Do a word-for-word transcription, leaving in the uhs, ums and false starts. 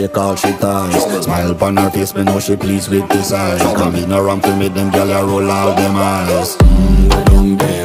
Take all she ties. Smile upon her face, me know she pleased with this eyes. Come in around to make them gyal a roll out them eyes.